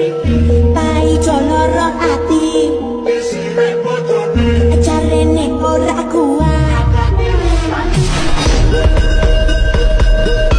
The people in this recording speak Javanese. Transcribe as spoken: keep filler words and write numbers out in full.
ไปจนเรื่องอาตี